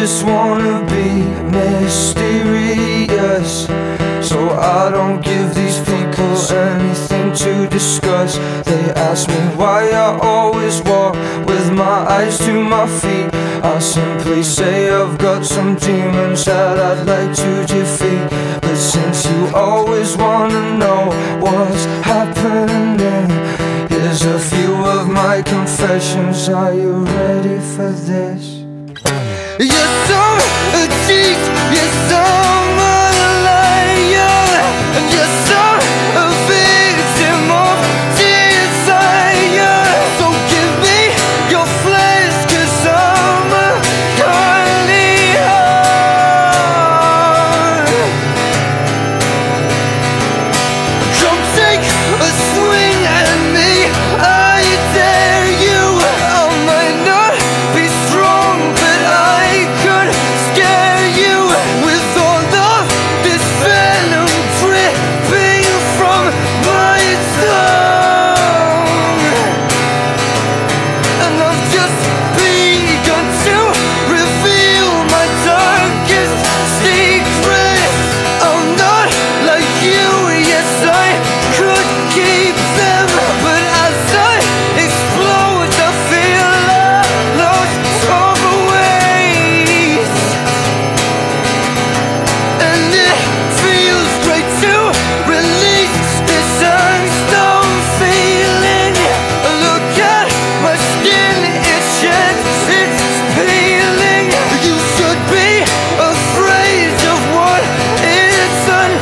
just wanna be mysterious, so I don't give these people anything to discuss. They ask me why I always walk with my eyes to my feet. I simply say I've got some demons that I'd like to defeat. But since you always wanna know what's happening, here's a few of my confessions. Are you ready for this? You're some a cheat, you're some a liar, and you're some a victim of desire. So give me your flesh, 'cause I'm a carnivore. Come take a swing at me, I dare you. I might not be strong, but I could scare you with all of this venom dripping from my tongue. And I've just begun to reveal my darkest secrets. I'm not like you, yes I could keep them, but as I explode I feel lost of waste. And it feels great to release this angstrom feeling. Look at my skin, it sheds, it's peeling. You should be afraid of what is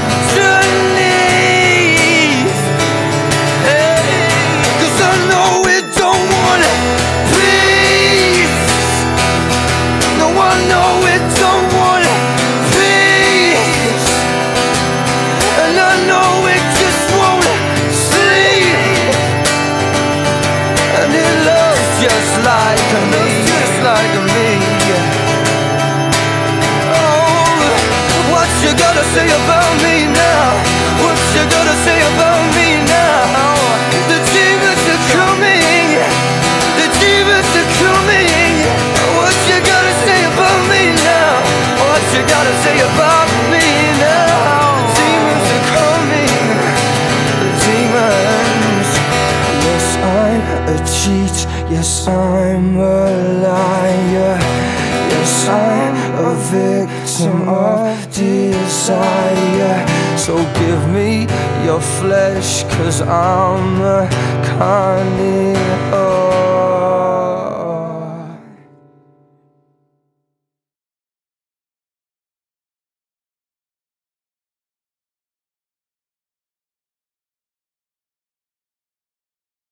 underneath. Hey, 'cause I know it don't want peace. No, I know it don't want peace. And I know it just won't sleep. And it loves just like me, just like me. Oh, what you gotta say about me now? What you gotta say about me now? The demons are coming, the demons are coming. What you gotta say about me now? What you gotta say about me now? The demons are coming, the demons. Yes, I'm a cheat, yes, I'm a liar, yes, I'm a victim of desire. So give me your flesh, 'cause I'm a carnivore.